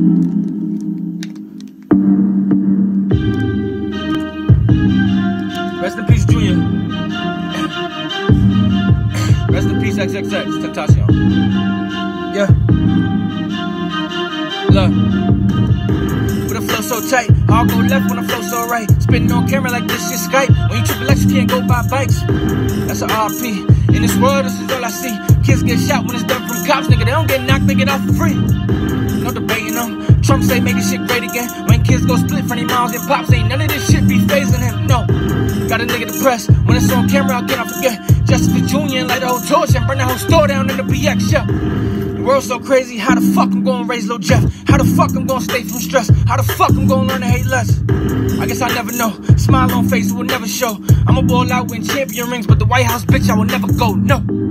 Rest in peace, Junior. Rest in peace, XXX Tentacion. Yeah. Look. With a flow so tight, I'll go left when I flow so right. Spitting on camera like this shit Skype. When you triple X, you can't go buy bikes. That's a RP. In this world, this is all I see. Kids get shot when it's done from cops, nigga. They don't get knocked, they get off for free. No debating them. Trump say make this shit great again. When kids go split from their moms and pops, ain't none of this shit be phasing him. No. Got a nigga depressed. When it's on camera, again, I forget. Justice for Junior and light the whole torch and burn the whole store down in the BX, yeah. The world's so crazy, how the fuck I'm gonna raise Lil Jeff? How the fuck I'm gonna stay from stress? How the fuck I'm gonna learn to hate less? I guess I never know. Smile on face, it will never show. I'ma ball out, win champion rings, but the White House, bitch, I will never go, no.